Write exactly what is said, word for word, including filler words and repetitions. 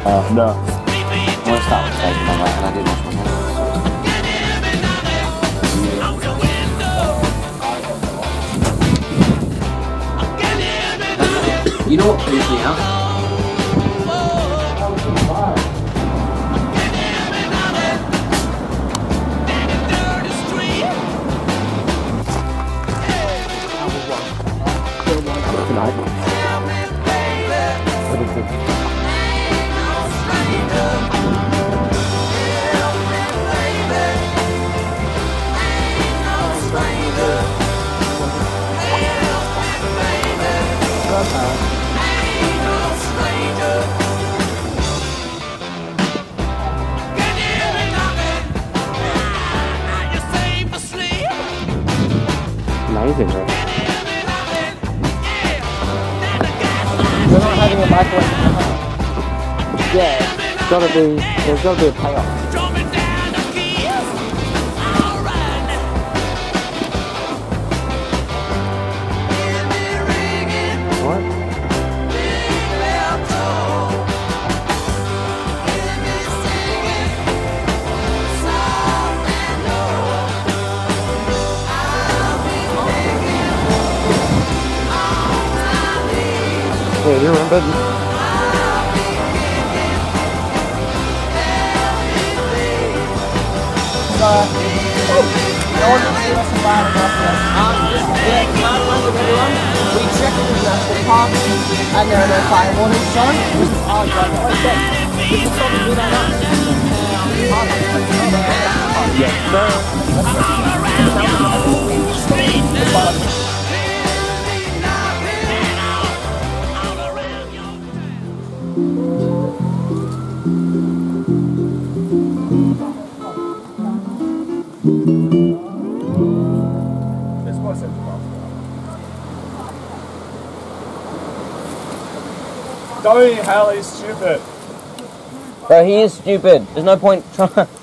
Uh, no. I'm gonna start taking my way, and I didn't wash my hands. You know what pisses me out? Amazing, right? We're not having a microwave in the house. Yeah, it's gotta be, there's gotta be a payoff. What? Yeah, you remember? So, oh, no one can give us a line of reference. Um, yeah, can't remember everyone. We checked the national park and there are no fire warnings shown. This is our driver. Oh, yeah. This is something we don't know. Yes, sir. Don't inhale, he's stupid. Bro, he is stupid. There's no point trying.